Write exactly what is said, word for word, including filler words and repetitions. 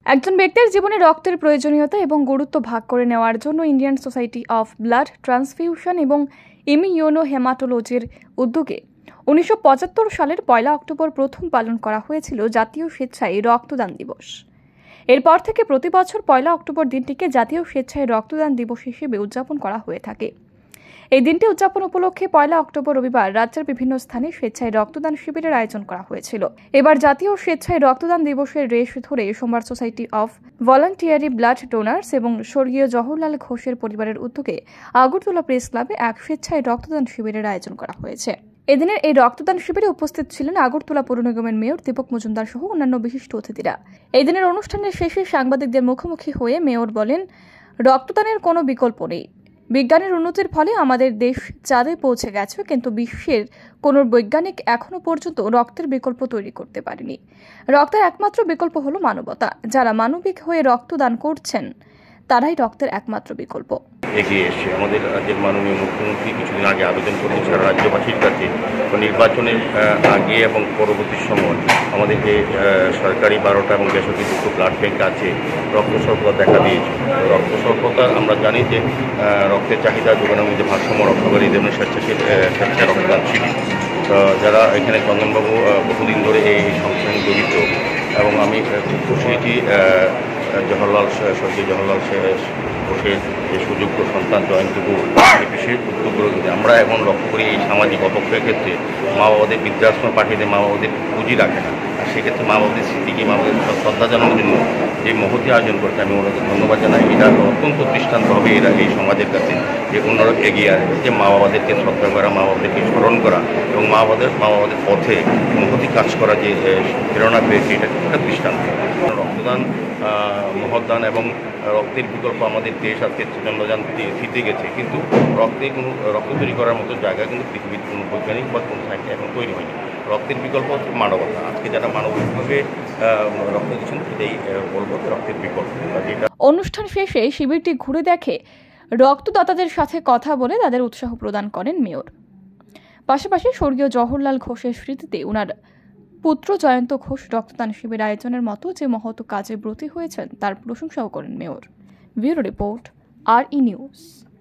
একজন ব্যক্তির জীবনে রক্তের প্রয়োজনীয়তা এবং গুরুত্ব ভাগ করে নেওয়ার জন্য Indian society of blood transfusion এবং ইমিউনো হেমাটোলজির উদ্যোগে উনিশশো পঁচাত্তর সালের পয়লা অক্টোবর প্রথম পালন করা হয়েছিল জাতীয় স্বেচ্ছায় রক্তদান দিবস। এরপর থেকে প্রতি বছর পয়লা অক্টোবর দিনটিকে জাতীয় স্বেচ্ছায় রক্তদান দিবস হিসেবে উদযাপন করা হয়ে থাকে। এই দিনটি উদযাপন উপলক্ষে পয়লা অক্টোবর রবিবার রাজ্যের বিভিন্ন স্থানে স্বেচ্ছায় রক্তদান শিবিরের আয়োজন করা হয়েছিল। এবার জাতীয় স্বেচ্ছায় রক্তদান দিবসের রেশ ধরে সোমবার society of voluntary blood donors এবং স্বর্গীয় জওহরলাল ঘোষের পরিবারের উদ্যোগে আগরতলা প্রেস ক্লাবে এক স্বেচ্ছায় রক্তদান শিবিরের আয়োজন করা হয়েছে। এদিনের এই রক্তদান শিবিরে উপস্থিত ছিলেন আগরতলা পৌর নিগমের মেয়র দীপক মজুমদার সহ অন্যান্য বিশিষ্ট অতিথিরা। এই দিনের অনুষ্ঠানের শেষে সাংবাদিকদের মুখোমুখি হয়ে মেয়র বলেন, রক্তদানের কোনো বিকল্প নেই। বিজ্ঞানের উন্নতির ফলে আমাদের দেশ চাঁদে পৌঁছে গেছে, কিন্তু বিশ্বের কোনো বৈজ্ঞানিক এখনো পর্যন্ত রক্তের বিকল্প তৈরি করতে পারেনি। রক্তের একমাত্র বিকল্প হলো মানবতা। যারা মানবিক হয়ে রক্তদান করছেন তারাই রক্তের একমাত্র বিকল্প। এগিয়ে এসছে আমাদের রাজ্যের মাননীয় মুখ্যমন্ত্রী কিছুদিন আগে আবেদন করতে সারা রাজ্যবাসীর কাছে নির্বাচনের আগে এবং পরবর্তী সময় আমাদের যে সরকারি বারোটা এবং বেসরকারি দুটো ব্লাড ব্যাংক আছে, রক্ত স্বল্পতা দেখা দিয়েছে। রক্ত স্বল্পতা আমরা জানি যে রক্তের চাহিদা যোগানোর মধ্যে ভারসাম্য রক্ষাকারী যেমন স্বেচ্ছাসেবী স্বেচ্ছা রক্তদান শিবির, যারা এখানে চন্দনবাবু বহুদিন ধরে এই সংস্থানে জড়িত এবং আমি খুব খুশি এটি জওহরলাল স্বর্গীয় জওহরলাল ঘোষের যে সুযোগ্য সন্তান জয়ন্তী গুড় এই বিশেষ উদ্যোগগুলো কিন্তু আমরা এখন লক্ষ্য করি এই সামাজিক অপক্ষয়ের ক্ষেত্রে মা বাবাদের বৃদ্ধাশ্রম পাঠিয়ে দেয়, মা বাবাদের পুঁজি রাখে না। আর সেক্ষেত্রে মা বাবাদের স্মৃতিকে মা বাবাদের শ্রদ্ধা জানানোর জন্য যে মহতি আয়োজন করছে আমি ওনাদের ধন্যবাদ জানাই। এটা অত্যন্ত দৃষ্টান্ত হবে এরা এই সমাজের কাছে যে অন্যরা এগিয়ে আসে, যে মা বাবাদেরকে শ্রদ্ধা করা, মা বাবাদেরকে স্মরণ করা এবং মা বাবাদের মা বাবাদের পথে মহতি কাজ করা যে প্রেরণা পেয়েছে, এটা একটা দৃষ্টান্ত। রক্তদান মহৎদান এবং রক্তের বিকল্প আমাদের দেশ আজকে চন্দ্রযান ফিতে গেছে, কিন্তু রক্তে কোনো রক্ত তৈরি করার মতো জায়গা কিন্তু পৃথিবীর কোনো বৈজ্ঞানিক বা কোনো সাইন্স এখন তৈরি হয়নি। রক্তের বিকল্প হচ্ছে মানবতা। আজকে যারা মানবিকভাবে রক্ত দিচ্ছেন সেটাই বলবো রক্তের বিকল্প। অনুষ্ঠান শেষে শিবিরটি ঘুরে দেখে রক্তদাতাদের সাথে কথা বলে তাদের উৎসাহ প্রদান করেন মেয়র। পাশাপাশি স্বর্গীয় জওহরলাল ঘোষের স্মৃতিতে ওনার পুত্র জয়ন্ত ঘোষ রক্তদান শিবির আয়োজনের মতো যে মহৎ কাজে ব্রতী হয়েছেন তার প্রশংসাও করেন mayor. Bureau report, R E news.